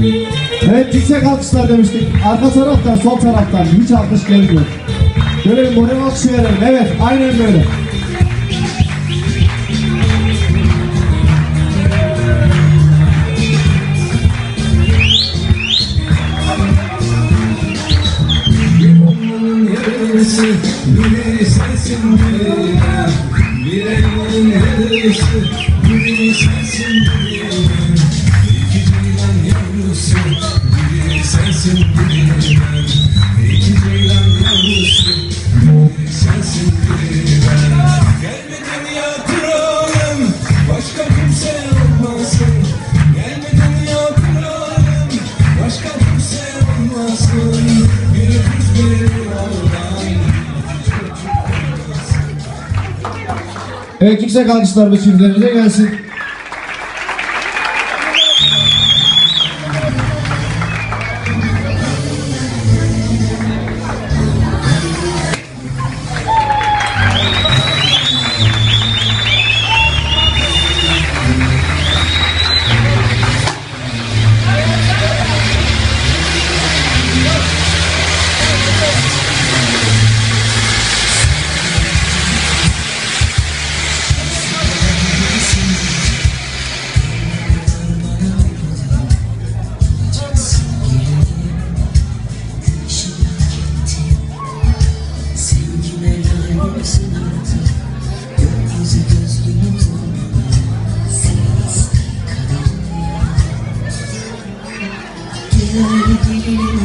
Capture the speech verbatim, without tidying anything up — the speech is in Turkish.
Evet, yüksek alkışlar demiştik. Arka taraftan, sol taraftan hiç alkış gelmiyor. Görelim, buraya alkış verelim. Evet, aynen böyle. Biri sensin biri, bir elmanın yarısı, biri sensin biri, iki ceylan yavrusu, biri sensin biri, iki ceylan yavrusu, biri sensin biri. Gelme dünya kuralım, başka kimse olmasın. Gelme dünya kuralım, başka kimse olmasın. Biri kız biri oğlan. Evet, yüksek alkışlar bu çiftlerimize gelsin. Gel